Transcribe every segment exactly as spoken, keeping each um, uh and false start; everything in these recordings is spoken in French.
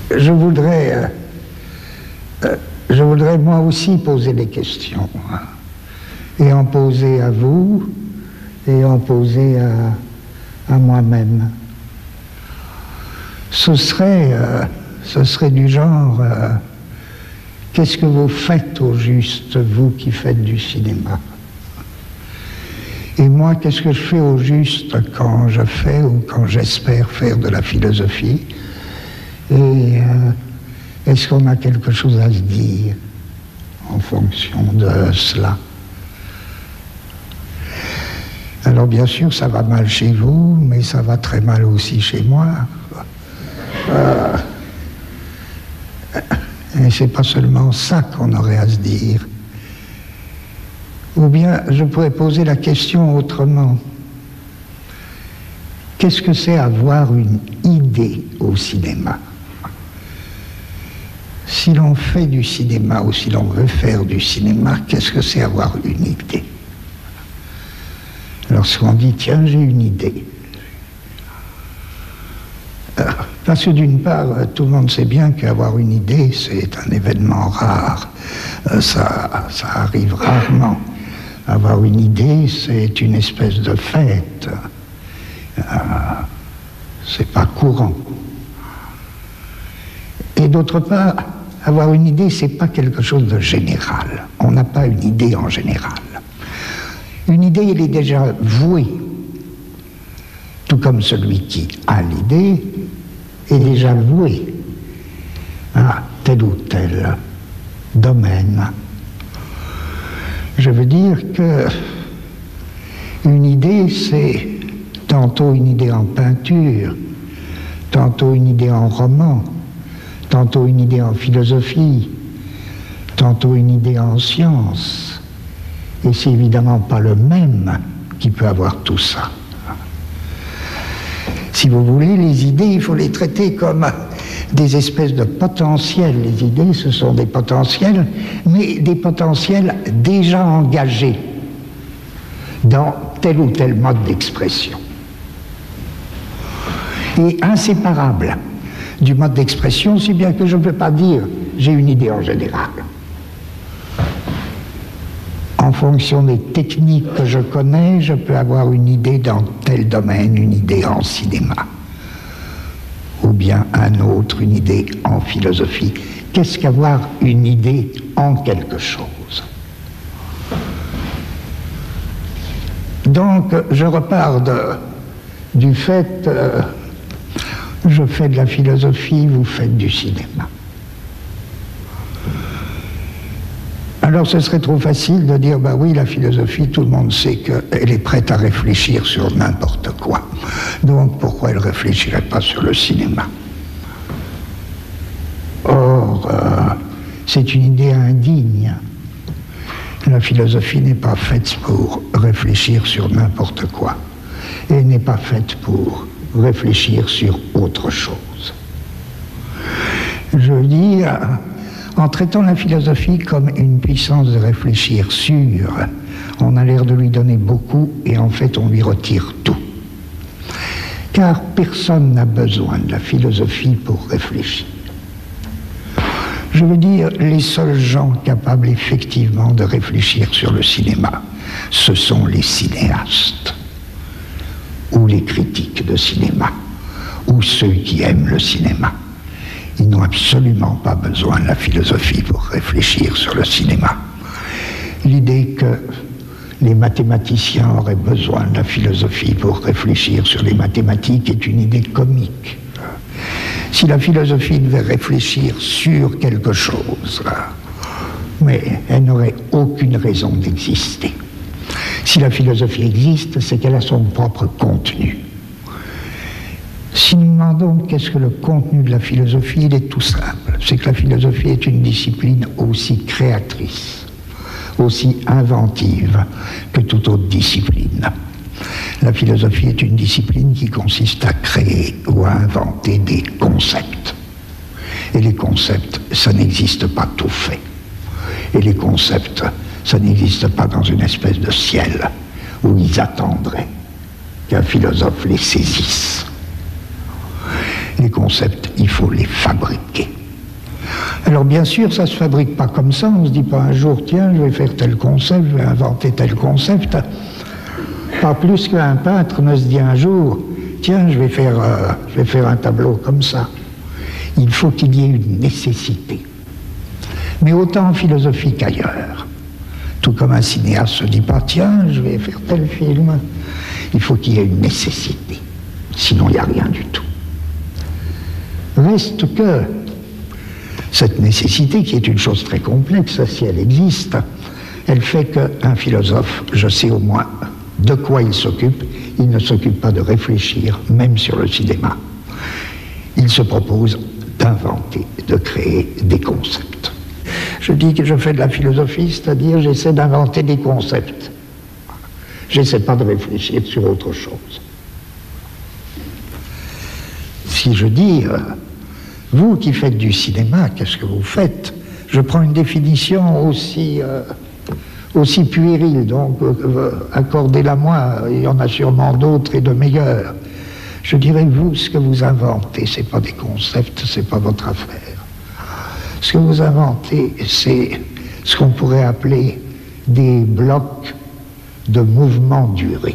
je voudrais, euh, euh, je voudrais moi aussi poser des questions, hein, et en poser à vous, et en poser à, à moi-même. Ce serait, euh, ce serait du genre, euh, qu'est-ce que vous faites au juste, vous qui faites du cinéma? Et moi, qu'est-ce que je fais au juste quand je fais ou quand j'espère faire de la philosophie? Et euh, est-ce qu'on a quelque chose à se dire en fonction de cela? Alors bien sûr, ça va mal chez vous, mais ça va très mal aussi chez moi. Euh, et c'est pas seulement ça qu'on aurait à se dire. Ou bien, je pourrais poser la question autrement. Qu'est-ce que c'est avoir une idée au cinéma? Si l'on fait du cinéma ou si l'on veut faire du cinéma, qu'est-ce que c'est avoir une idée? Lorsqu'on dit, tiens, j'ai une idée. Parce que d'une part, tout le monde sait bien qu'avoir une idée, c'est un événement rare. Ça, ça arrive rarement. Avoir une idée, c'est une espèce de fête. Euh, c'est pas courant. Et d'autre part, avoir une idée, c'est pas quelque chose de général. On n'a pas une idée en général. Une idée, elle est déjà vouée. Tout comme celui qui a l'idée est déjà voué à tel ou tel domaine. Je veux dire que une idée, c'est tantôt une idée en peinture, tantôt une idée en roman, tantôt une idée en philosophie, tantôt une idée en sciences. Et c'est évidemment pas le même qui peut avoir tout ça. Si vous voulez, les idées, il faut les traiter comme des espèces de potentiels. Les idées, ce sont des potentiels, mais des potentiels déjà engagés dans tel ou tel mode d'expression. Et inséparables du mode d'expression, si bien que je ne peux pas dire j'ai une idée en général. En fonction des techniques que je connais, je peux avoir une idée dans tel domaine, une idée en cinéma, ou bien un autre, une idée en philosophie. Qu'est-ce qu'avoir une idée en quelque chose? Donc, je repars de, du fait, euh, je fais de la philosophie, vous faites du cinéma. Alors ce serait trop facile de dire, bah oui, la philosophie, tout le monde sait qu'elle est prête à réfléchir sur n'importe quoi. Donc pourquoi elle ne réfléchirait pas sur le cinéma? Or, euh, c'est une idée indigne. La philosophie n'est pas faite pour réfléchir sur n'importe quoi. Elle n'est pas faite pour réfléchir sur autre chose. Je veux dire, en traitant la philosophie comme une puissance de réfléchir sur, on a l'air de lui donner beaucoup et en fait on lui retire tout. Car personne n'a besoin de la philosophie pour réfléchir. Je veux dire, les seuls gens capables effectivement de réfléchir sur le cinéma, ce sont les cinéastes, ou les critiques de cinéma, ou ceux qui aiment le cinéma. Ils n'ont absolument pas besoin de la philosophie pour réfléchir sur le cinéma. L'idée que les mathématiciens auraient besoin de la philosophie pour réfléchir sur les mathématiques est une idée comique. Si la philosophie devait réfléchir sur quelque chose, mais elle n'aurait aucune raison d'exister. Si la philosophie existe, c'est qu'elle a son propre contenu. Si nous demandons qu'est-ce que le contenu de la philosophie, il est tout simple. C'est que la philosophie est une discipline aussi créatrice, aussi inventive que toute autre discipline. La philosophie est une discipline qui consiste à créer ou à inventer des concepts. Et les concepts, ça n'existe pas tout fait. Et les concepts, ça n'existe pas dans une espèce de ciel où ils attendraient qu'un philosophe les saisisse. Les concepts, il faut les fabriquer. Alors bien sûr, ça ne se fabrique pas comme ça, on ne se dit pas un jour, tiens, je vais faire tel concept, je vais inventer tel concept. Pas plus qu'un peintre ne se dit un jour, tiens, je vais faire, euh, je vais faire un tableau comme ça. Il faut qu'il y ait une nécessité. Mais autant en philosophie qu'ailleurs. Tout comme un cinéaste se dit pas, tiens, je vais faire tel film. Il faut qu'il y ait une nécessité. Sinon, il n'y a rien du tout. Reste que cette nécessité, qui est une chose très complexe, si elle existe, elle fait qu'un philosophe, je sais au moins de quoi il s'occupe, il ne s'occupe pas de réfléchir, même sur le cinéma. Il se propose d'inventer, de créer des concepts. Je dis que je fais de la philosophie, c'est-à-dire j'essaie d'inventer des concepts. J'essaie pas de réfléchir sur autre chose. Si je dis, euh, vous qui faites du cinéma, qu'est-ce que vous faites? Je prends une définition aussi, euh, aussi puérile, donc euh, accordez-la moi, il y en a sûrement d'autres et de meilleurs. Je dirais, vous, ce que vous inventez, c'est pas des concepts, c'est pas votre affaire. Ce que vous inventez, c'est ce qu'on pourrait appeler des blocs de mouvement duré.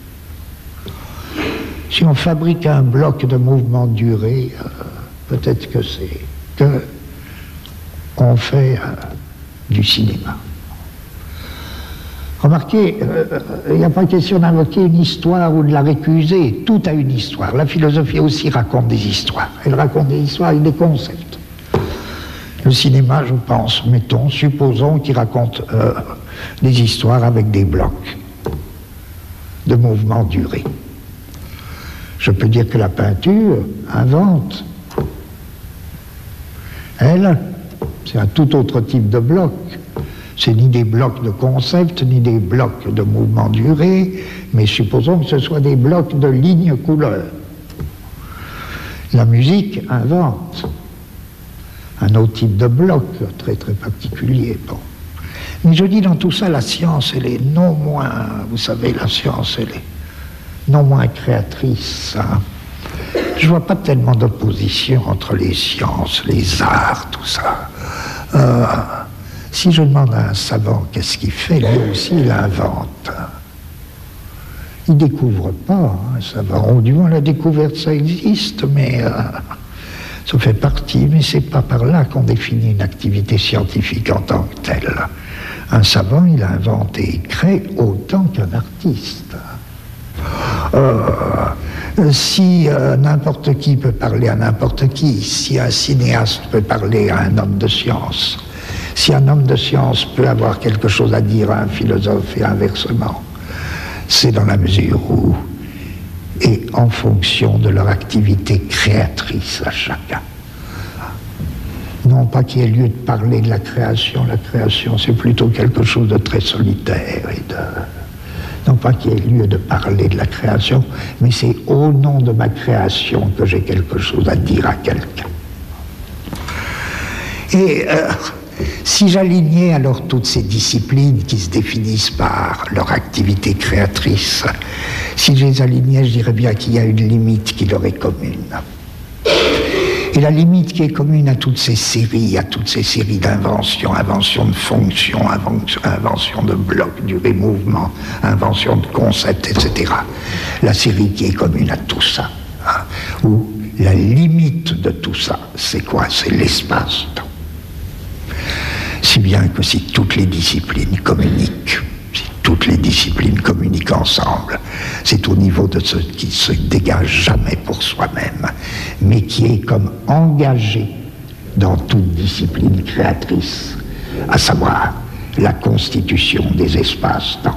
Si on fabrique un bloc de mouvement duré, euh, peut-être que c'est que on fait euh, du cinéma. Remarquez, il euh, n'y a pas question d'invoquer une histoire ou de la récuser. Tout a une histoire. La philosophie aussi raconte des histoires. Elle raconte des histoires avec des concepts. Le cinéma, je pense, mettons, supposons qu'il raconte euh, des histoires avec des blocs de mouvement duré. Je peux dire que la peinture invente. Elle, c'est un tout autre type de bloc. C'est ni des blocs de concept, ni des blocs de mouvement duré, mais supposons que ce soit des blocs de lignes couleurs. La musique invente un autre type de bloc, très très particulier. Bon. Mais je dis dans tout ça, la science, elle est non moins, vous savez, la science, elle est non moins créatrice. Hein. Je vois pas tellement d'opposition entre les sciences, les arts, tout ça. Euh, si je demande à un savant qu'est-ce qu'il fait, lui aussi il invente. Il découvre pas, hein, un savant. Ou du moins la découverte ça existe, mais euh, ça fait partie, mais c'est pas par là qu'on définit une activité scientifique en tant que telle. Un savant, il invente et il crée autant qu'un artiste. Euh, si euh, n'importe qui peut parler à n'importe qui, si un cinéaste peut parler à un homme de science, si un homme de science peut avoir quelque chose à dire à un philosophe et inversement, c'est dans la mesure où, et en fonction de leur activité créatrice à chacun. Non pas qu'il y ait lieu de parler de la création, la création c'est plutôt quelque chose de très solitaire et de... Non pas qu'il y ait lieu de parler de la création, mais c'est au nom de ma création que j'ai quelque chose à dire à quelqu'un. Et euh, si j'alignais alors toutes ces disciplines qui se définissent par leur activité créatrice, si je les alignais, je dirais bien qu'il y a une limite qui leur est commune. Et la limite qui est commune à toutes ces séries, à toutes ces séries d'inventions, inventions de fonctions, inventions de blocs, durée, mouvement, inventions de concepts, et cetera. La série qui est commune à tout ça, hein, où la limite de tout ça, c'est quoi? C'est l'espace-temps. Si bien que si toutes les disciplines communiquent, si toutes les disciplines communiquent ensemble, c'est au niveau de ce qui se dégage jamais pour soi-même, mais qui est comme engagé dans toute discipline créatrice, à savoir la constitution des espaces-temps.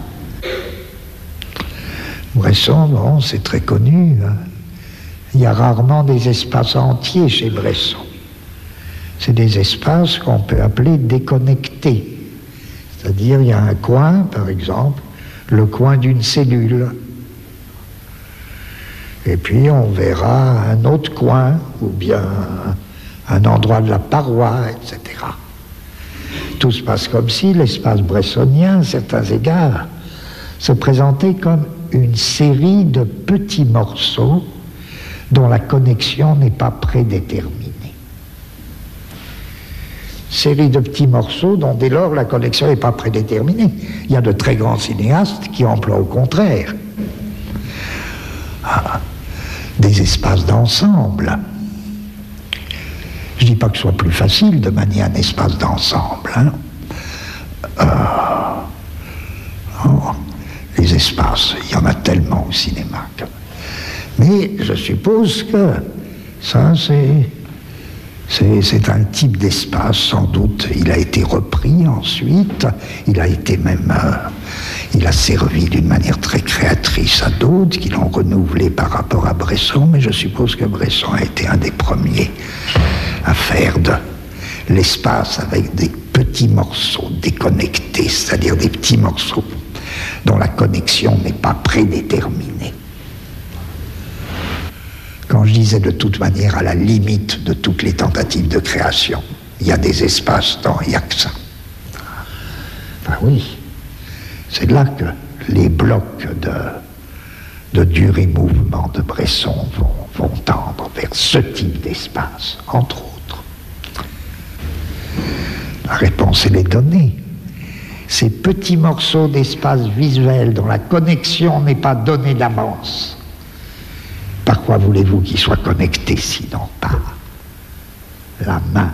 Bresson, bon, c'est très connu, hein. Il y a rarement des espaces entiers chez Bresson. C'est des espaces qu'on peut appeler déconnectés. C'est-à-dire, il y a un coin, par exemple, le coin d'une cellule. Et puis, on verra un autre coin, ou bien un endroit de la paroi, et cetera. Tout se passe comme si l'espace bressonien, à certains égards, se présentait comme une série de petits morceaux dont la connexion n'est pas prédéterminée. Série de petits morceaux dont dès lors la connexion n'est pas prédéterminée. Il y a de très grands cinéastes qui emploient au contraire ah, des espaces d'ensemble. Je ne dis pas que ce soit plus facile de manier un espace d'ensemble. Hein. Euh, oh, les espaces, il y en a tellement au cinéma. Que... Mais je suppose que ça, c'est... C'est un type d'espace, sans doute. Il a été repris ensuite. Il a été même... Euh, il a servi d'une manière très créatrice à d'autres qui l'ont renouvelé par rapport à Bresson. Mais je suppose que Bresson a été un des premiers à faire de l'espace avec des petits morceaux déconnectés, c'est-à-dire des petits morceaux dont la connexion n'est pas prédéterminée. Quand je disais de toute manière à la limite de toutes les tentatives de création, il y a des espaces dans il n'y a que ça. Ben oui, c'est là que les blocs de, de durée mouvement de Bresson vont, vont tendre vers ce type d'espace, entre autres. La réponse, elle est donnée. Ces petits morceaux d'espace visuel dont la connexion n'est pas donnée d'avance, par quoi voulez-vous qu'ils soient connectés, sinon par la main?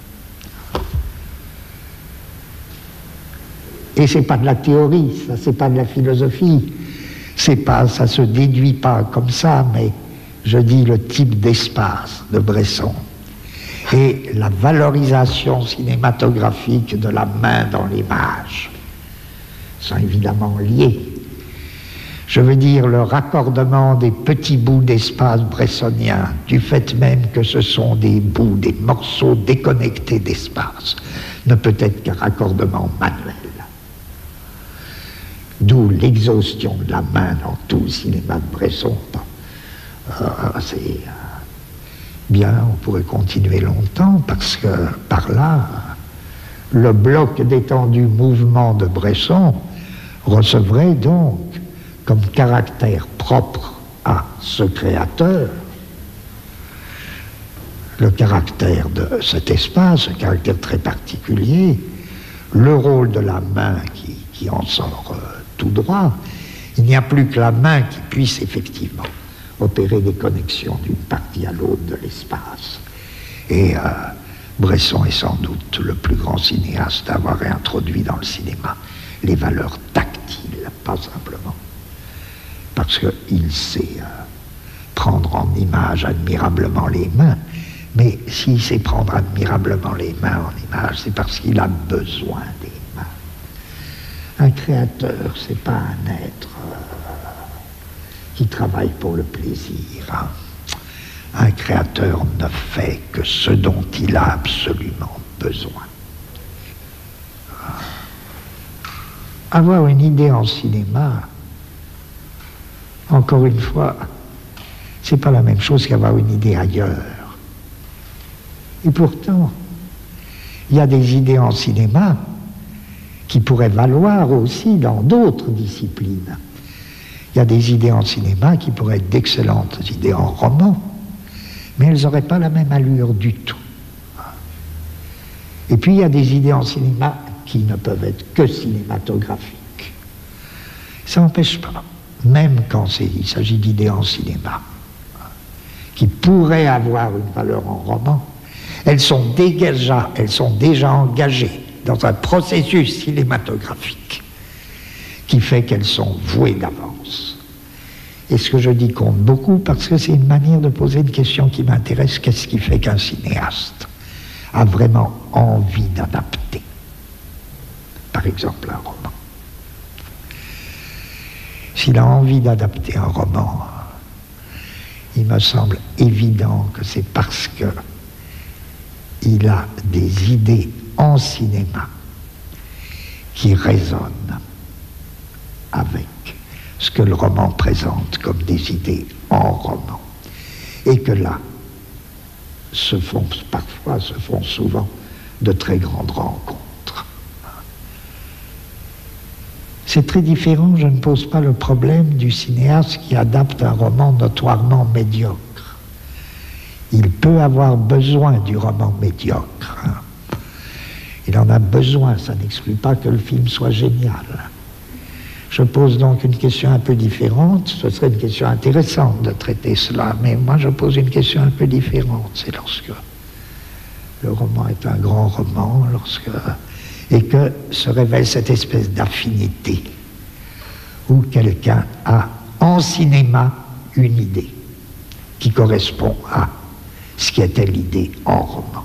Et c'est pas de la théorie, ça, c'est pas de la philosophie, c'est pas, ça se déduit pas comme ça, mais je dis le type d'espace de Bresson et la valorisation cinématographique de la main dans l'image sont évidemment liés. Je veux dire le raccordement des petits bouts d'espace bressonien, du fait même que ce sont des bouts, des morceaux déconnectés d'espace, ne peut être qu'un raccordement manuel. D'où l'exhaustion de la main dans tout le cinéma de Bresson. Euh, c'est euh, bien, on pourrait continuer longtemps, parce que par là, le bloc d'étendu mouvement de Bresson recevrait donc comme caractère propre à ce créateur, le caractère de cet espace, un caractère très particulier, le rôle de la main qui, qui en sort euh, tout droit. Il n'y a plus que la main qui puisse effectivement opérer des connexions d'une partie à l'autre de l'espace. Et euh, Bresson est sans doute le plus grand cinéaste à avoir introduit dans le cinéma les valeurs tactiles, pas simplement parce qu'il sait euh, prendre en image admirablement les mains, mais s'il sait prendre admirablement les mains en image, c'est parce qu'il a besoin des mains. Un créateur, c'est pas un être euh, qui travaille pour le plaisir. Hein. Un créateur ne fait que ce dont il a absolument besoin. Avoir une idée en cinéma, encore une fois, c'est pas la même chose qu'avoir une idée ailleurs. Et pourtant, il y a des idées en cinéma qui pourraient valoir aussi dans d'autres disciplines. Il y a des idées en cinéma qui pourraient être d'excellentes idées en roman, mais elles n'auraient pas la même allure du tout. Et puis il y a des idées en cinéma qui ne peuvent être que cinématographiques. Ça n'empêche pas, même quand il s'agit d'idées en cinéma, qui pourraient avoir une valeur en roman, elles sont déjà, elles sont déjà engagées dans un processus cinématographique qui fait qu'elles sont vouées d'avance. Et ce que je dis compte beaucoup parce que c'est une manière de poser une question qui m'intéresse. Qu'est-ce qui fait qu'un cinéaste a vraiment envie d'adapter, par exemple, un roman? S'il a envie d'adapter un roman, il me semble évident que c'est parce que il a des idées en cinéma qui résonnent avec ce que le roman présente comme des idées en roman. Et que là, se font parfois, se font souvent de très grandes rencontres. C'est très différent, je ne pose pas le problème du cinéaste qui adapte un roman notoirement médiocre. Il peut avoir besoin du roman médiocre. Hein. Il en a besoin, ça n'exclut pas que le film soit génial. Je pose donc une question un peu différente. Ce serait une question intéressante de traiter cela, mais moi je pose une question un peu différente. C'est lorsque le roman est un grand roman, lorsque et que se révèle cette espèce d'affinité où quelqu'un a en cinéma une idée qui correspond à ce qui était l'idée en roman.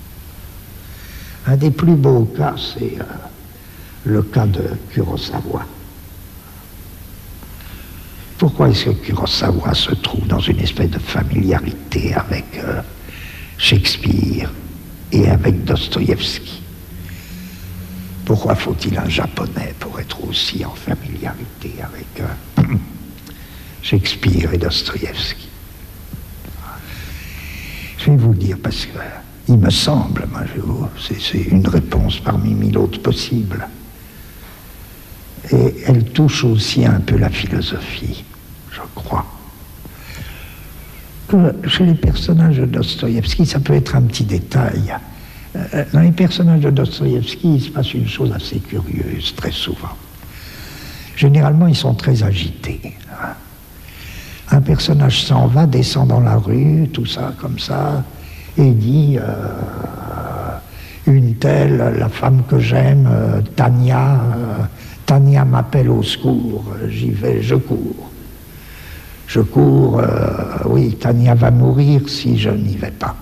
Un des plus beaux cas, c'est euh, le cas de Kurosawa. Pourquoi est-ce que Kurosawa se trouve dans une espèce de familiarité avec euh, Shakespeare et avec Dostoïevski? Pourquoi faut-il un japonais pour être aussi en familiarité avec euh, Shakespeare et Dostoïevski? Je vais vous dire, parce que il me semble, c'est une réponse parmi mille autres possibles, et elle touche aussi un peu la philosophie, je crois, que chez les personnages de Dostoïevski, ça peut être un petit détail. Dans les personnages de Dostoïevski, il se passe une chose assez curieuse, très souvent. Généralement, ils sont très agités. Hein. Un personnage s'en va, descend dans la rue, tout ça, comme ça, et dit euh, une telle, la femme que j'aime, euh, Tania, euh, Tania m'appelle au secours, j'y vais, je cours. Je cours, euh, oui, Tania va mourir si je n'y vais pas.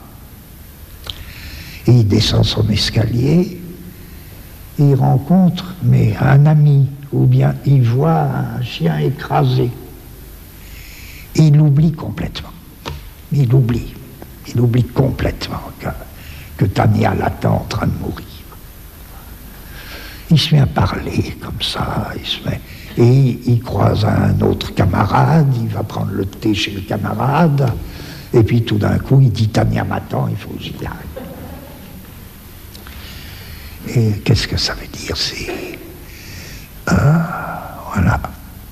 Et il descend son escalier, et il rencontre mais un ami, ou bien il voit un chien écrasé. Et il oublie complètement. Il oublie. Il oublie complètement que, que Tania l'attend en train de mourir. Il se met à parler comme ça, il se met, et il croise un autre camarade, il va prendre le thé chez le camarade, et puis tout d'un coup il dit Tania m'attend, il faut que j'y aille. Et qu'est-ce que ça veut dire? C'est... Euh, voilà.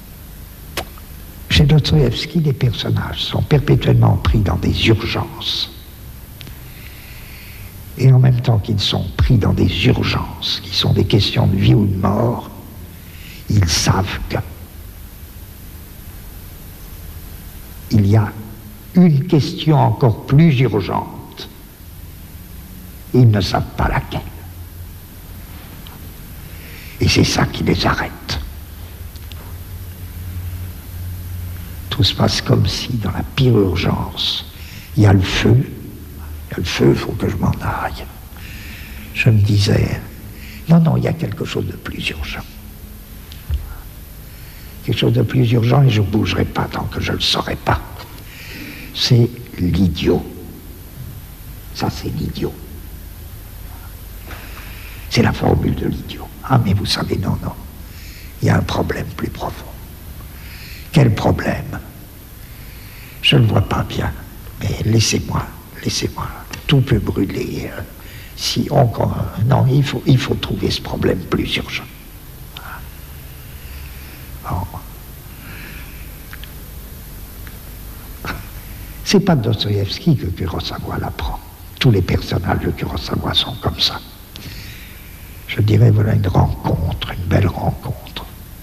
Chez Dostoïevski, les personnages sont perpétuellement pris dans des urgences. Et en même temps qu'ils sont pris dans des urgences, qui sont des questions de vie ou de mort, ils savent que il y a une question encore plus urgente. Et ils ne savent pas laquelle. Et c'est ça qui les arrête. Tout se passe comme si, dans la pire urgence, il y a le feu, il y a le feu, il faut que je m'en aille. Je me disais, non, non, il y a quelque chose de plus urgent. Quelque chose de plus urgent et je ne bougerai pas tant que je ne le saurai pas. C'est l'idiot. Ça, c'est l'idiot. C'est la formule de l'idiot. Ah, mais vous savez, non, non. Il y a un problème plus profond. Quel problème? Je ne le vois pas bien, mais laissez-moi, laissez-moi. Tout peut brûler. Si on... Non, il faut, il faut trouver ce problème plus urgent. Bon. C'est pas Dostoïevski que Kurosawa l'apprend. Tous les personnages de Kurosawa sont comme ça. Je dirais, voilà une rencontre, une belle rencontre.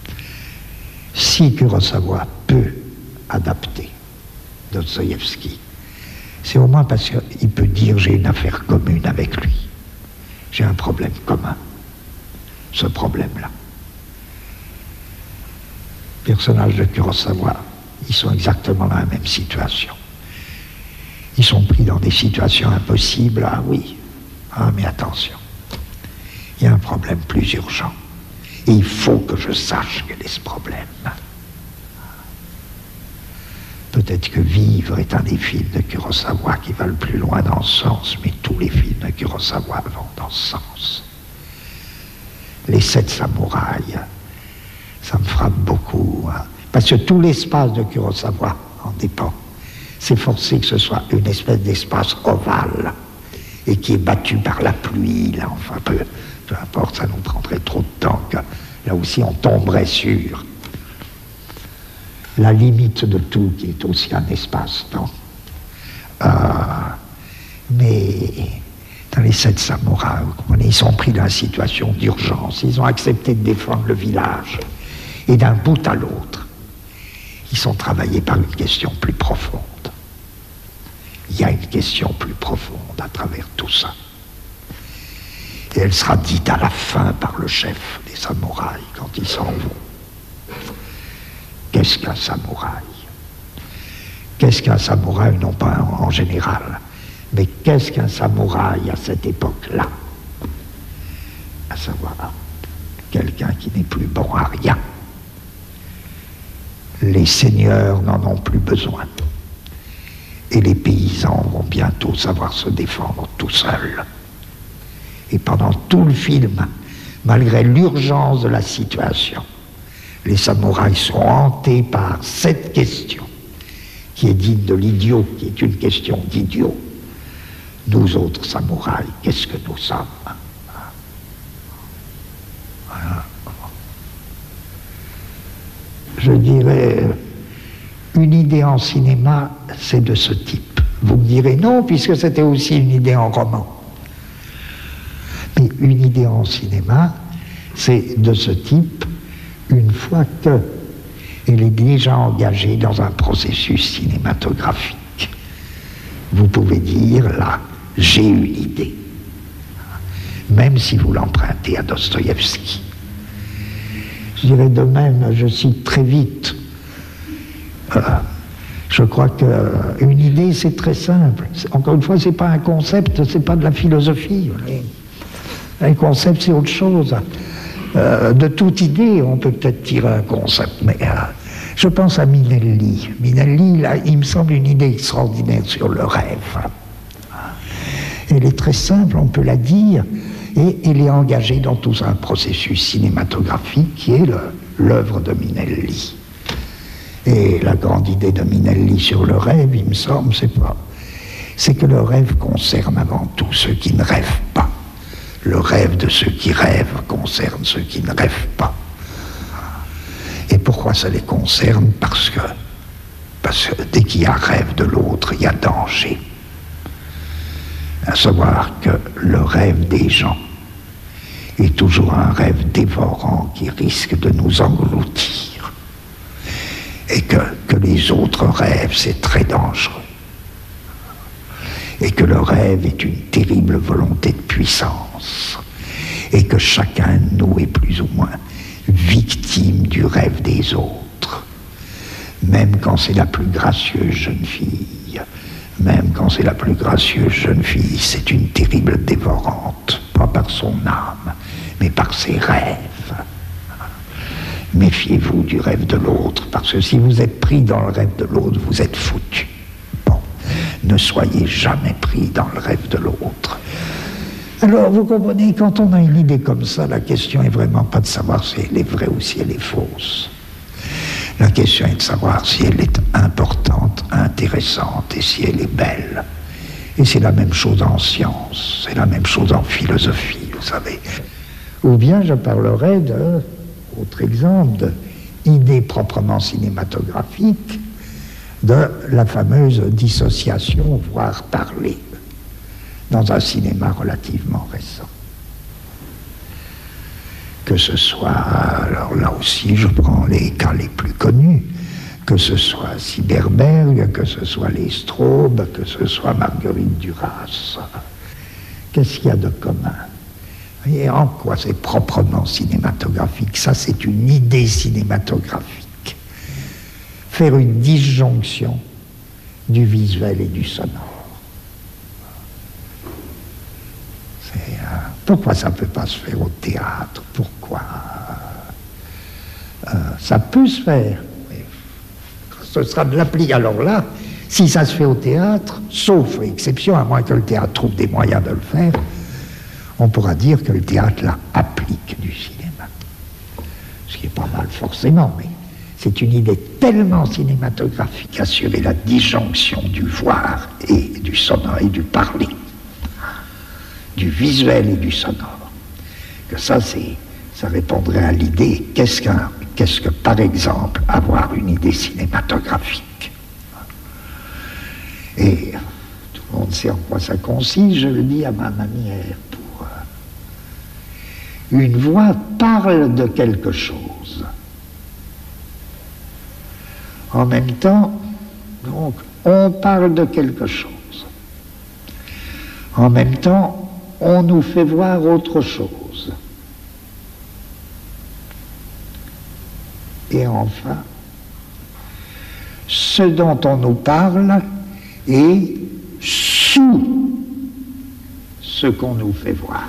Si Kurosawa peut adapter Dostoïevski, c'est au moins parce qu'il peut dire j'ai une affaire commune avec lui. J'ai un problème commun. Ce problème-là. Les personnages de Kurosawa, ils sont exactement dans la même situation. Ils sont pris dans des situations impossibles. Ah oui, ah mais attention. Il y a un problème plus urgent. Et il faut que je sache quel est ce problème. Peut-être que Vivre est un des films de Kurosawa qui va le plus loin dans ce sens, mais tous les films de Kurosawa vont dans ce sens. Les Sept Samouraïs, ça me frappe beaucoup, hein, parce que tout l'espace de Kurosawa en dépend. C'est forcé que ce soit une espèce d'espace ovale et qui est battu par la pluie, là, enfin peu, peu importe, ça nous prendrait trop de temps, que là aussi on tomberait sur la limite de tout qui est aussi un espace-temps. Euh, Mais dans les sept samouraïs, vous comprenez, ils sont pris dans une situation d'urgence. Ils ont accepté de défendre le village. Et d'un bout à l'autre, ils sont travaillés par une question plus profonde. Il y a une question plus profonde à travers tout ça. Et elle sera dite à la fin par le chef des samouraïs quand ils s'en vont. Qu'est-ce qu'un samouraï? Qu'est-ce qu'un samouraï, non pas en, en général, mais qu'est-ce qu'un samouraï à cette époque-là? À savoir, quelqu'un qui n'est plus bon à rien. Les seigneurs n'en ont plus besoin. Et les paysans vont bientôt savoir se défendre tout seuls. Et pendant tout le film, malgré l'urgence de la situation, les samouraïs sont hantés par cette question, qui est digne de l'idiot, qui est une question d'idiot. Nous autres samouraïs, qu'est-ce que nous sommes? Voilà. Je dirais, une idée en cinéma, c'est de ce type. Vous me direz non, puisque c'était aussi une idée en roman. Mais une idée en cinéma, c'est de ce type, une fois qu'elle est déjà engagée dans un processus cinématographique. Vous pouvez dire, là, j'ai une idée. Même si vous l'empruntez à Dostoïevski. Je dirais de même, je cite très vite, euh, je crois qu'une idée, c'est très simple. Encore une fois, c'est pas un concept, c'est pas de la philosophie. Un concept, c'est autre chose. Euh, de toute idée, on peut peut-être tirer un concept, mais euh, je pense à Minelli. Minelli, là, il me semble une idée extraordinaire sur le rêve. Elle est très simple, on peut la dire, et elle est engagée dans tout un processus cinématographique qui est l'œuvre de Minelli. Et la grande idée de Minelli sur le rêve, il me semble, c'est pas, c'est que le rêve concerne avant tout ceux qui ne rêvent pas. Le rêve de ceux qui rêvent concerne ceux qui ne rêvent pas. Et pourquoi ça les concerne? Parce que, parce que dès qu'il y a rêve de l'autre, il y a danger. À savoir que le rêve des gens est toujours un rêve dévorant qui risque de nous engloutir. Et que, que les autres rêves, c'est très dangereux. Et que le rêve est une terrible volonté de puissance. Et que chacun de nous est plus ou moins victime du rêve des autres. Même quand c'est la plus gracieuse jeune fille, même quand c'est la plus gracieuse jeune fille, c'est une terrible dévorante, pas par son âme, mais par ses rêves. Méfiez-vous du rêve de l'autre, parce que si vous êtes pris dans le rêve de l'autre, vous êtes foutu. Bon, ne soyez jamais pris dans le rêve de l'autre. Alors, vous comprenez, quand on a une idée comme ça, la question est vraiment pas de savoir si elle est vraie ou si elle est fausse. La question est de savoir si elle est importante, intéressante et si elle est belle. Et c'est la même chose en science, c'est la même chose en philosophie, vous savez. Ou bien je parlerai de, autre exemple, d'idée proprement cinématographique, de la fameuse dissociation, voire parler, dans un cinéma relativement récent. Que ce soit, alors là aussi je prends les cas les plus connus, que ce soit Siberberg, que ce soit les Straub, que ce soit Marguerite Duras. Qu'est-ce qu'il y a de commun? Et en quoi c'est proprement cinématographique? Ça, c'est une idée cinématographique. Faire une disjonction du visuel et du sonore. C'est, euh, pourquoi ça ne peut pas se faire au théâtre? Pourquoi euh, ça peut se faire. Mais ce sera de l'appli. Alors là, si ça se fait au théâtre, sauf exception, à moins que le théâtre trouve des moyens de le faire, on pourra dire que le théâtre là applique du cinéma. Ce qui est pas mal forcément, mais c'est une idée tellement cinématographique, assurer la disjonction du voir et du sonore et du parler, du visuel et du sonore, que ça, c'est, ça répondrait à l'idée, qu'est-ce qu'un, qu'est-ce que, par exemple, avoir une idée cinématographique. Et tout on ne sait en quoi ça consiste, je le dis à ma manière. Pour, euh, une voix parle de quelque chose. En même temps, donc, on parle de quelque chose. En même temps, on nous fait voir autre chose. Et enfin, ce dont on nous parle est sous ce qu'on nous fait voir.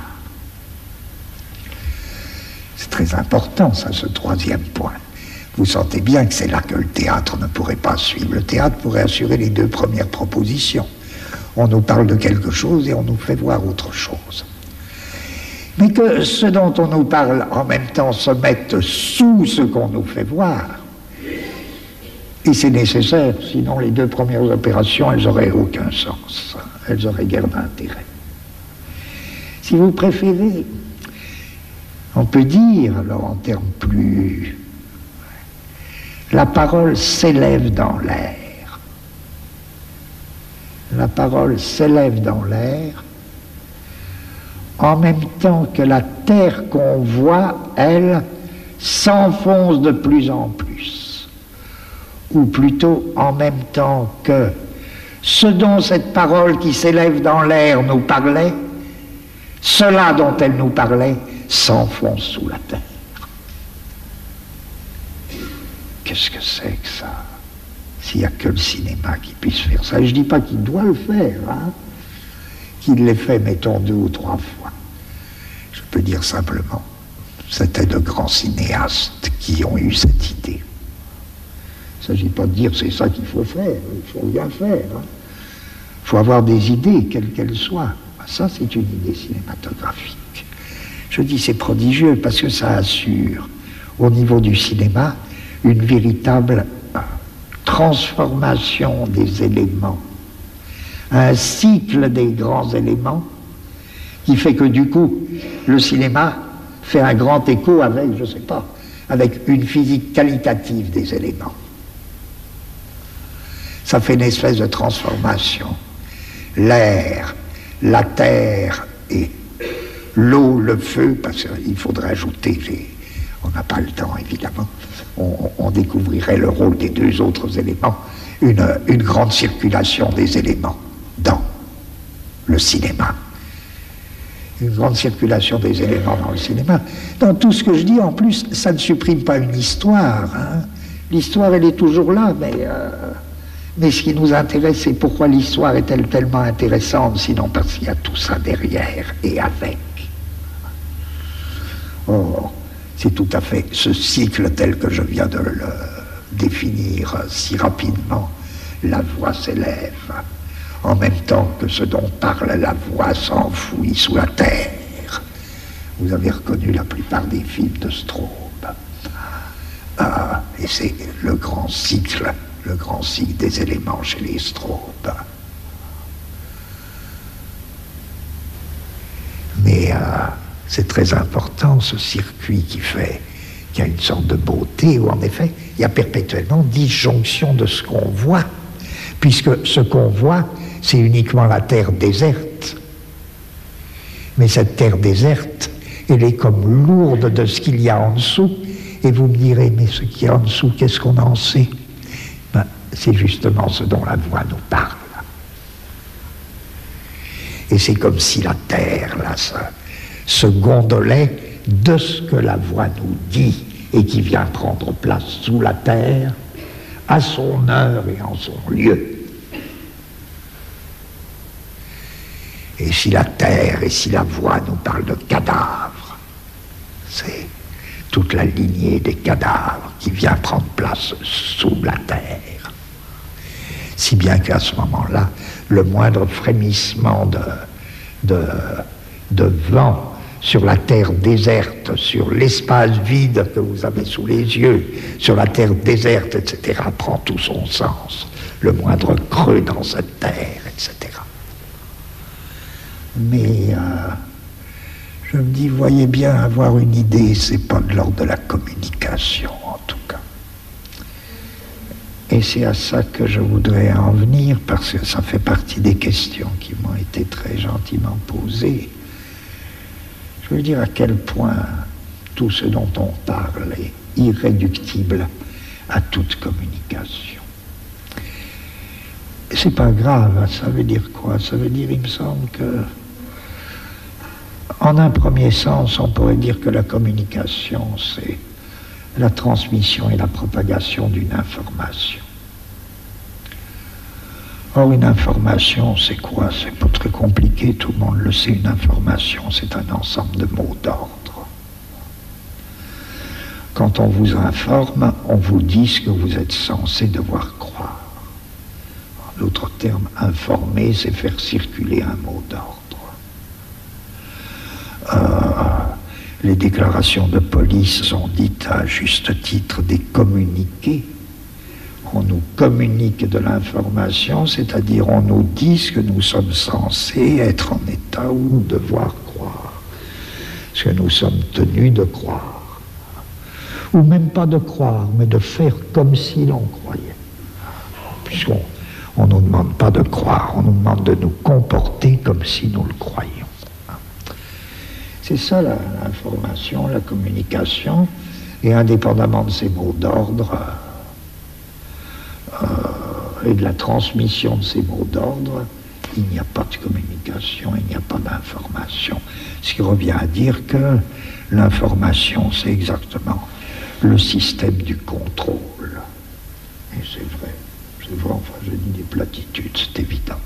C'est très important, ça, ce troisième point. Vous sentez bien que c'est là que le théâtre ne pourrait pas suivre. Le théâtre pourrait assurer les deux premières propositions. On nous parle de quelque chose et on nous fait voir autre chose. Mais que ce dont on nous parle en même temps se mette sous ce qu'on nous fait voir, et c'est nécessaire, sinon les deux premières opérations, elles n'auraient aucun sens, elles n'auraient guère d'intérêt. Si vous préférez, on peut dire, alors en termes plus... La parole s'élève dans l'air. La parole s'élève dans l'air en même temps que la terre qu'on voit, elle, s'enfonce de plus en plus. Ou plutôt en même temps que ce dont cette parole qui s'élève dans l'air nous parlait, cela dont elle nous parlait s'enfonce sous la terre. Qu'est-ce que c'est que ça? S'il n'y a que le cinéma qui puisse faire ça. Et je ne dis pas qu'il doit le faire, hein, qu'il l'ait fait, mettons, deux ou trois fois. Je peux dire simplement, c'était de grands cinéastes qui ont eu cette idée. Il ne s'agit pas de dire c'est ça qu'il faut faire, il faut bien faire. Il hein. faut avoir des idées, quelles qu'elles soient. Ça, c'est une idée cinématographique. Je dis c'est prodigieux parce que ça assure, au niveau du cinéma, une véritable transformation des éléments, un cycle des grands éléments qui fait que du coup, le cinéma fait un grand écho avec, je ne sais pas, avec une physique qualitative des éléments. Ça fait une espèce de transformation. L'air, la terre et l'eau, le feu, parce qu'il faudrait ajouter, les... on n'a pas le temps évidemment, on, on découvrirait le rôle des deux autres éléments, une, une grande circulation des éléments dans le cinéma. Une grande circulation des éléments dans le cinéma. Dans tout ce que je dis, en plus, ça ne supprime pas une histoire. Hein. L'histoire, elle est toujours là, mais, euh, mais ce qui nous intéresse, c'est pourquoi l'histoire est-elle tellement intéressante, sinon parce qu'il y a tout ça derrière et avec. Or, c'est tout à fait ce cycle tel que je viens de le définir si rapidement. La voix s'élève. En même temps que ce dont parle la voix s'enfouit sous la terre. Vous avez reconnu la plupart des films de Straub. Ah, et c'est le grand cycle, le grand cycle des éléments chez les Straub. Mais euh, c'est très important ce circuit qui fait qu'il y a une sorte de beauté où en effet il y a perpétuellement disjonction de ce qu'on voit, puisque ce qu'on voit c'est uniquement la terre déserte. Mais cette terre déserte, elle est comme lourde de ce qu'il y a en dessous. Et vous me direz, mais ce qu'il y a en dessous, qu'est-ce qu'on en sait? Ben, c'est justement ce dont la voix nous parle. Et c'est comme si la terre, là, ça, se gondolait de ce que la voix nous dit et qui vient prendre place sous la terre, à son heure et en son lieu. Et si la terre et si la voix nous parlent de cadavres, c'est toute la lignée des cadavres qui vient prendre place sous la terre. Si bien qu'à ce moment-là, le moindre frémissement de, de, de vent sur la terre déserte, sur l'espace vide que vous avez sous les yeux, sur la terre déserte, et cetera, prend tout son sens. Le moindre creux dans cette terre, et cetera. Mais euh, je me dis, voyez bien, avoir une idée, c'est pas de l'ordre de la communication, en tout cas. Et c'est à ça que je voudrais en venir, parce que ça fait partie des questions qui m'ont été très gentiment posées. Je veux dire à quel point tout ce dont on parle est irréductible à toute communication. C'est pas grave, ça veut dire quoi? Ça veut dire, il me semble que, en un premier sens, on pourrait dire que la communication, c'est la transmission et la propagation d'une information. Or, une information, c'est quoi? C'est pas très compliqué, tout le monde le sait. Une information, c'est un ensemble de mots d'ordre. Quand on vous informe, on vous dit ce que vous êtes censé devoir croire. En d'autres termes, informer, c'est faire circuler un mot d'ordre. Euh, les déclarations de police sont dites à juste titre des communiqués. On nous communique de l'information, c'est-à-dire on nous dit ce que nous sommes censés être en état ou devoir croire, ce que nous sommes tenus de croire, ou même pas de croire, mais de faire comme si l'on croyait, puisqu'on on nous demande pas de croire, on nous demande de nous comporter comme si nous le croyions. C'est ça l'information, la communication, et indépendamment de ces mots d'ordre euh, et de la transmission de ces mots d'ordre, il n'y a pas de communication, il n'y a pas d'information. Ce qui revient à dire que l'information, c'est exactement le système du contrôle. Et c'est vrai, c'est vrai, enfin je dis des platitudes, c'est évident.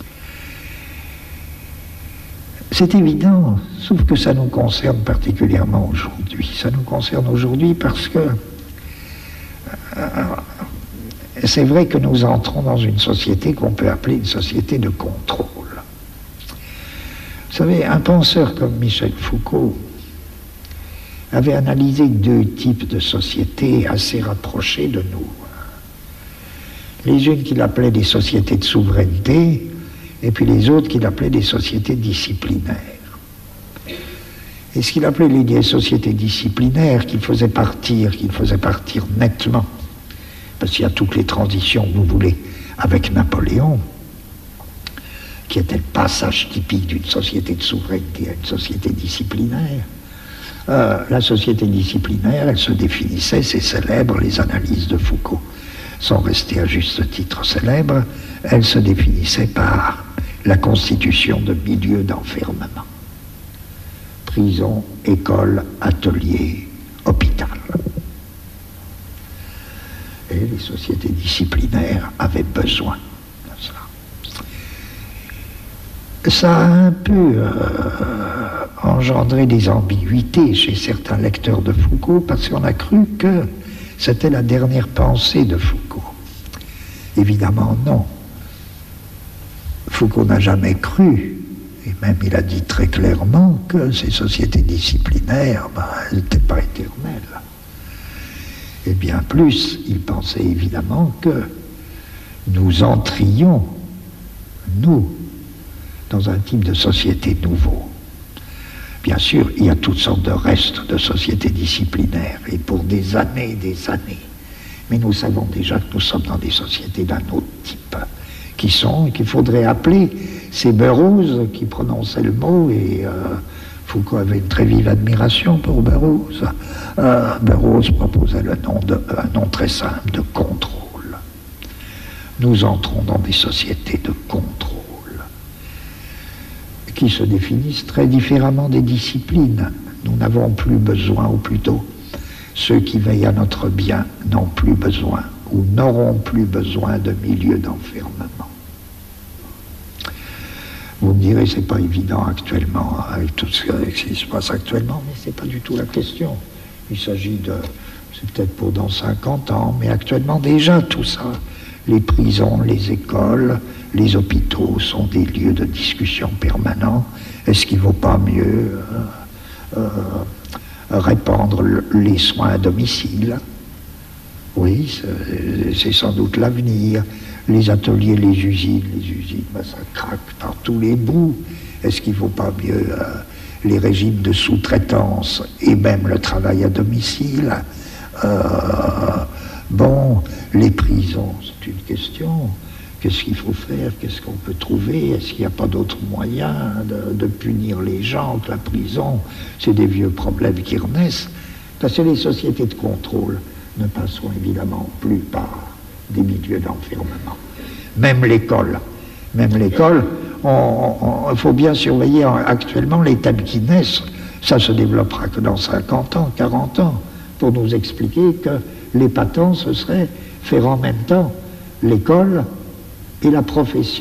C'est évident, sauf que ça nous concerne particulièrement aujourd'hui. Ça nous concerne aujourd'hui parce que euh, c'est vrai que nous entrons dans une société qu'on peut appeler une société de contrôle. Vous savez, un penseur comme Michel Foucault avait analysé deux types de sociétés assez rapprochées de nous. Les unes qu'il appelait des sociétés de souveraineté, et puis les autres qu'il appelait des sociétés disciplinaires. Et ce qu'il appelait les sociétés disciplinaires, qu'il faisait partir, qu'il faisait partir nettement, parce qu'il y a toutes les transitions que vous voulez, avec Napoléon, qui était le passage typique d'une société de souveraineté à une société disciplinaire. Euh, la société disciplinaire, elle se définissait, c'est célèbre, les analyses de Foucault sont restées à juste titre célèbres, elle se définissait par la constitution de milieux d'enfermement. Prison, école, atelier, hôpital. Et les sociétés disciplinaires avaient besoin de cela. Ça a un peu euh, engendré des ambiguïtés chez certains lecteurs de Foucault parce qu'on a cru que c'était la dernière pensée de Foucault. Évidemment, non. Foucault n'a jamais cru, et même il a dit très clairement que ces sociétés disciplinaires, ben, elles n'étaient pas éternelles. Et bien plus, il pensait évidemment que nous entrions, nous, dans un type de société nouveau. Bien sûr, il y a toutes sortes de restes de sociétés disciplinaires, et pour des années et des années. Mais nous savons déjà que nous sommes dans des sociétés d'un autre type, qui sont, qu'il faudrait appeler ces Burroughs qui prononçaient le mot, et euh, Foucault avait une très vive admiration pour Burroughs. Euh, Burroughs proposait le nom de, un nom très simple de contrôle. Nous entrons dans des sociétés de contrôle, qui se définissent très différemment des disciplines. Nous n'avons plus besoin, ou plutôt, ceux qui veillent à notre bien n'ont plus besoin, ou n'auront plus besoin de milieux d'enfermement. Vous me direz, c'est pas évident actuellement, avec tout ce qui se passe actuellement, mais c'est pas du tout la question. Il s'agit de, c'est peut-être pour dans cinquante ans, mais actuellement déjà tout ça, les prisons, les écoles, les hôpitaux sont des lieux de discussion permanents. Est-ce qu'il ne vaut pas mieux euh, euh, répandre le, les soins à domicile? Oui, c'est sans doute l'avenir. Les ateliers, les usines, les usines, ben ça craque par tous les bouts. Est-ce qu'il ne vaut pas mieux euh, les régimes de sous-traitance et même le travail à domicile? euh, Bon, les prisons, c'est une question. Qu'est-ce qu'il faut faire? Qu'est-ce qu'on peut trouver? Est-ce qu'il n'y a pas d'autre moyen de, de punir les gens que la prison? C'est des vieux problèmes qui renaissent. Parce que les sociétés de contrôle ne passeront évidemment plus par des milieux d'enfermement. Même l'école. Même l'école, il faut bien surveiller actuellement les thèmes qui naissent. Ça se développera que dans cinquante ans, quarante ans, pour nous expliquer que l'épatant, ce serait faire en même temps l'école et la profession.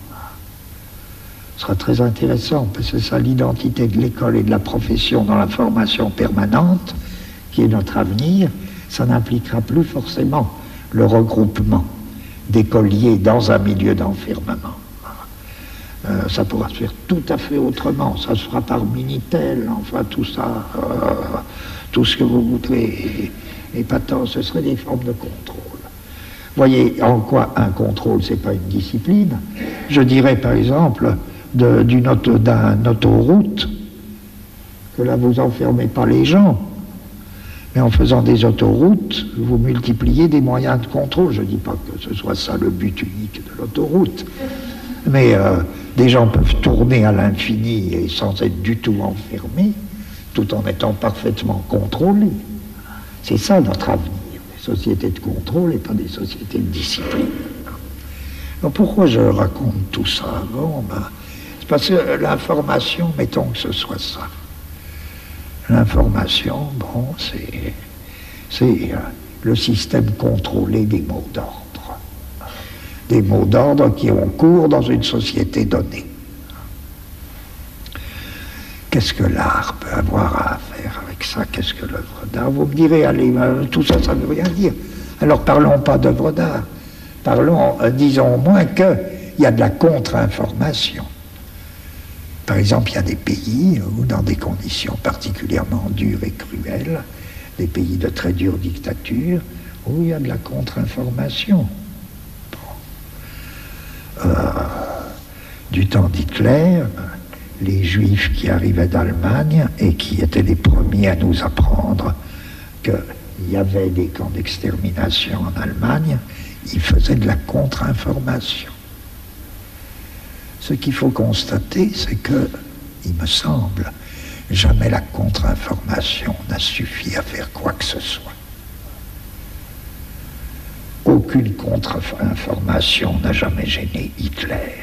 Ce sera très intéressant, parce que c'est ça l'identité de l'école et de la profession dans la formation permanente, qui est notre avenir. Ça n'impliquera plus forcément le regroupement d'écoliers dans un milieu d'enfermement. Euh, ça pourra se faire tout à fait autrement. Ça se fera par Minitel, enfin tout ça, euh, tout ce que vous voudrez. Épatant, ce serait des formes de contrôle. Voyez en quoi un contrôle, c'est pas une discipline. Je dirais par exemple de, d'une auto, d'un autoroute que là vous enfermez pas les gens, mais en faisant des autoroutes, vous multipliez des moyens de contrôle. Je dis pas que ce soit ça le but unique de l'autoroute, mais euh, des gens peuvent tourner à l'infini et sans être du tout enfermés, tout en étant parfaitement contrôlés. C'est ça notre avenir. Sociétés de contrôle et pas des sociétés de discipline. Alors pourquoi je raconte tout ça? Bon, ben, c'est parce que l'information, mettons que ce soit ça. L'information, bon, c'est, c'est euh, le système contrôlé des mots d'ordre. Des mots d'ordre qui ont cours dans une société donnée. Qu'est-ce que l'art peut avoir à faire avec ça? Qu'est-ce que l'œuvre d'art? Vous me direz, allez, tout ça, ça ne veut rien dire. Alors parlons pas d'œuvre d'art. Parlons, euh, disons au moins qu'il y a de la contre-information. Par exemple, il y a des pays où, dans des conditions particulièrement dures et cruelles, des pays de très dure dictature, où il y a de la contre-information. Bon. Euh, du temps d'Hitler, les Juifs qui arrivaient d'Allemagne et qui étaient les premiers à nous apprendre qu'il y avait des camps d'extermination en Allemagne, ils faisaient de la contre-information. Ce qu'il faut constater, c'est que, il me semble, jamais la contre-information n'a suffi à faire quoi que ce soit. Aucune contre-information n'a jamais gêné Hitler.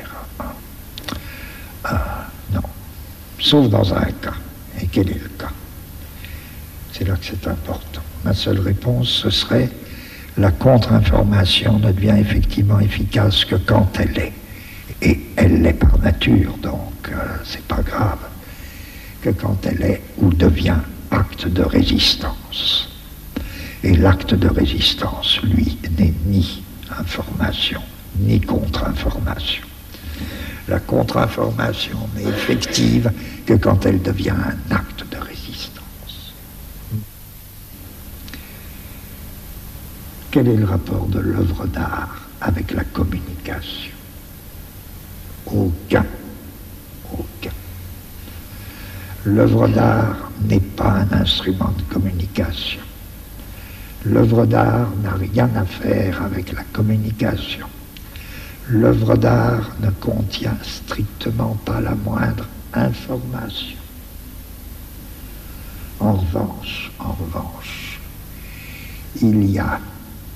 Ah, non. Sauf dans un cas. Et quel est le cas? C'est là que c'est important. Ma seule réponse, ce serait la contre-information ne devient effectivement efficace que quand elle est. Et elle l'est par nature, donc euh, c'est pas grave. Que quand elle est ou devient acte de résistance. Et l'acte de résistance, lui, n'est ni information, ni contre-information. La contre-information n'est effective que quand elle devient un acte de résistance. Quel est le rapport de l'œuvre d'art avec la communication? Aucun. Aucun. L'œuvre d'art n'est pas un instrument de communication. L'œuvre d'art n'a rien à faire avec la communication. L'œuvre d'art ne contient strictement pas la moindre information. En revanche, en revanche, il y a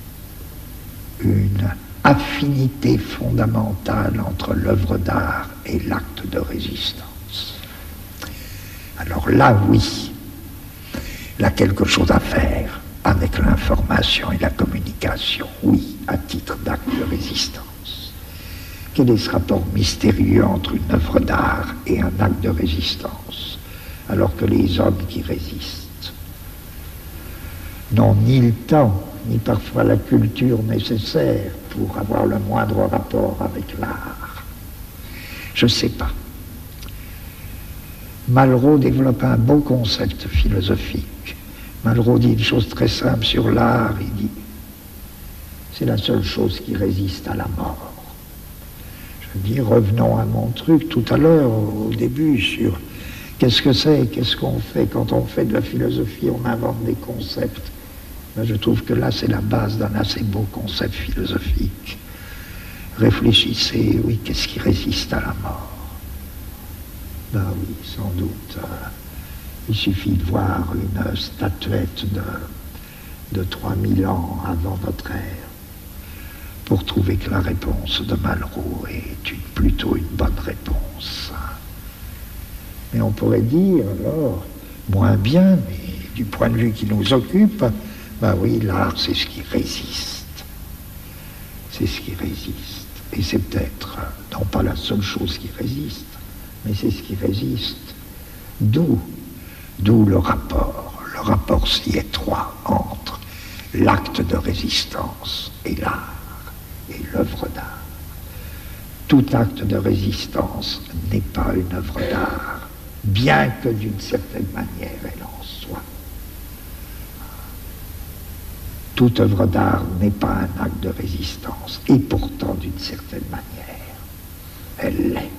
une affinité fondamentale entre l'œuvre d'art et l'acte de résistance. Alors là, oui, il a quelque chose à faire avec l'information et la communication, oui, à titre d'acte de résistance. Quel est ce rapport mystérieux entre une œuvre d'art et un acte de résistance, alors que les hommes qui résistent n'ont ni le temps, ni parfois la culture nécessaire pour avoir le moindre rapport avec l'art? Je ne sais pas. Malraux développe un beau concept philosophique. Malraux dit une chose très simple sur l'art, il dit c'est la seule chose qui résiste à la mort. Je dis, revenons à mon truc tout à l'heure, au début, sur qu'est-ce que c'est, qu'est-ce qu'on fait. Quand on fait de la philosophie, on invente des concepts. Ben, je trouve que là, c'est la base d'un assez beau concept philosophique. Réfléchissez, oui, qu'est-ce qui résiste à la mort? Ben oui, sans doute. Euh, il suffit de voir une statuette de, de trois mille ans avant notre ère pour trouver que la réponse de Malraux est une, plutôt une bonne réponse. Mais on pourrait dire, alors, moins bien, mais du point de vue qui nous occupe, ben oui, l'art, c'est ce qui résiste. C'est ce qui résiste. Et c'est peut-être, non pas la seule chose qui résiste, mais c'est ce qui résiste. D'où, d'où le rapport, le rapport si étroit entre l'acte de résistance et l'art, et l'œuvre d'art. Tout acte de résistance n'est pas une œuvre d'art, bien que d'une certaine manière elle en soit. Toute œuvre d'art n'est pas un acte de résistance, et pourtant, d'une certaine manière, elle l'est.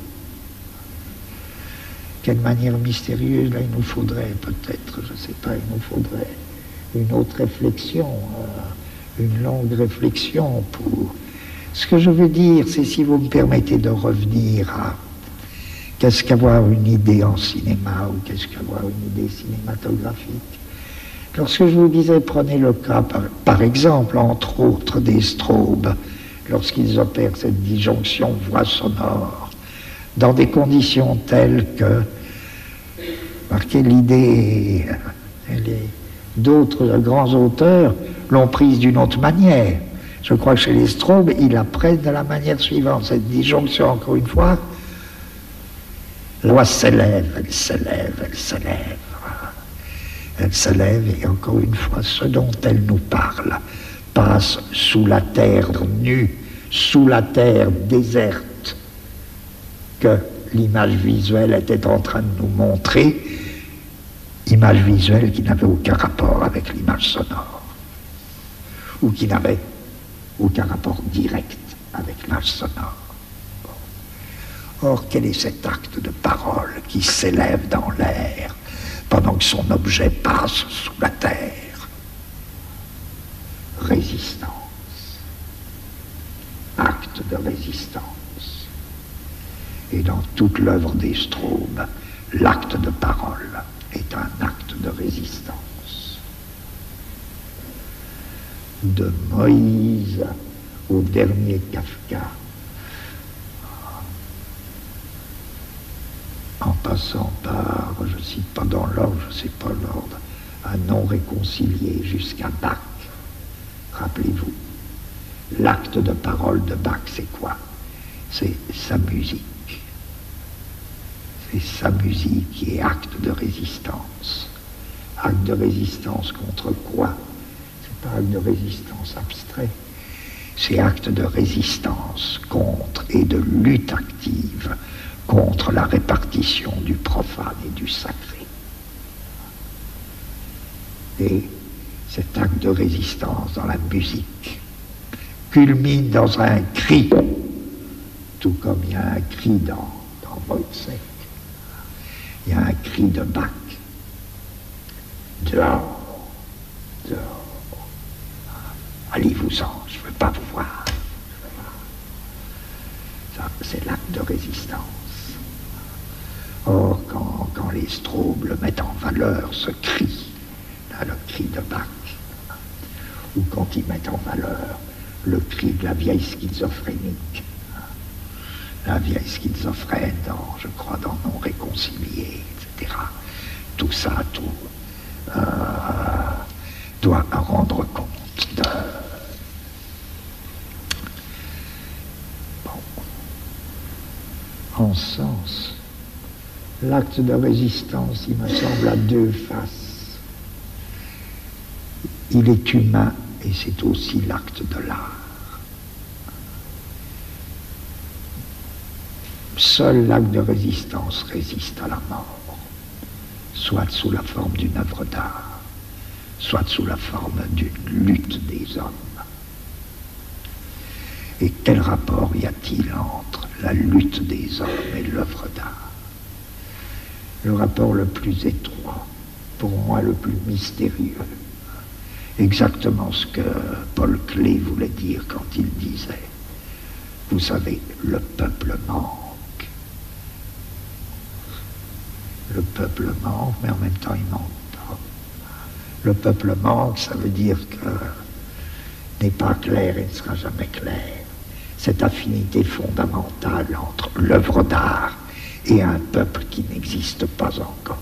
Quelle manière mystérieuse, là, il nous faudrait peut-être, je ne sais pas, il nous faudrait une autre réflexion, euh, une longue réflexion pour... Ce que je veux dire, c'est, si vous me permettez de revenir à qu'est-ce qu'avoir une idée en cinéma, ou qu'est-ce qu'avoir une idée cinématographique. Lorsque je vous disais, prenez le cas, par, par exemple, entre autres, des strobes, lorsqu'ils opèrent cette disjonction voix-sonore, dans des conditions telles que, marquez l'idée, d'autres grands auteurs l'ont prise d'une autre manière. Je crois que chez les strobes, ils la prennent de la manière suivante. Cette disjonction, encore une fois, la voix s'élève, elle s'élève, elle s'élève. Elle s'élève et encore une fois, ce dont elle nous parle passe sous la terre nue, sous la terre déserte que l'image visuelle était en train de nous montrer, image visuelle qui n'avait aucun rapport avec l'image sonore, ou qui n'avait aucun rapport direct avec l'image sonore. Or, quel est cet acte de parole qui s'élève dans l'air pendant que son objet passe sous la terre? Résistance. Acte de résistance. Et dans toute l'œuvre des strobes, l'acte de parole est un acte de résistance. De Moïse au dernier Kafka, en passant par, je ne cite pas dans l'ordre, je ne sais pas l'ordre, un non réconcilié jusqu'à Bach. Rappelez-vous, l'acte de parole de Bach, c'est quoi? C'est sa musique. C'est sa musique qui est acte de résistance. Acte de résistance contre quoi? C'est pas acte de résistance abstrait. C'est acte de résistance contre et de lutte active contre la répartition du profane et du sacré. Et cet acte de résistance dans la musique culmine dans un cri, tout comme il y a un cri dans, dans Wojciech. Il y a un cri de Bach. Dehors, dehors. Allez-vous-en, je ne veux pas vous voir. Ça, c'est l'acte de résistance. Or, quand, quand les strobes le mettent en valeur, ce cri, là, le cri de Bach, ou quand ils mettent en valeur le cri de la vieille schizophrénique, la vieille schizophrène, dans, je crois, dans Non réconcilié, et cetera. Tout ça, tout euh, doit rendre compte de... Bon. En ce sens, l'acte de résistance, il me semble, a deux faces. Il est humain et c'est aussi l'acte de l'art. Seul l'acte de résistance résiste à la mort, soit sous la forme d'une œuvre d'art, soit sous la forme d'une lutte des hommes. Et quel rapport y a-t-il entre la lutte des hommes et l'œuvre d'art? Le rapport le plus étroit, pour moi le plus mystérieux, exactement ce que Paul Klee voulait dire quand il disait, vous savez, le peuple manque. Le peuple manque, mais en même temps il manque pas. Le peuple manque, ça veut dire que n'est pas clair et ne sera jamais clair. Cette affinité fondamentale entre l'œuvre d'art et un peuple qui n'existe pas encore.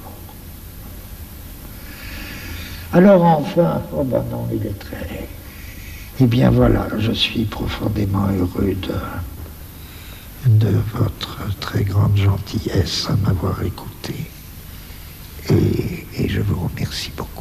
Alors enfin, oh ben non, il est très... Eh bien voilà, je suis profondément heureux de, de votre très grande gentillesse à m'avoir écouté. Et, et je vous remercie beaucoup.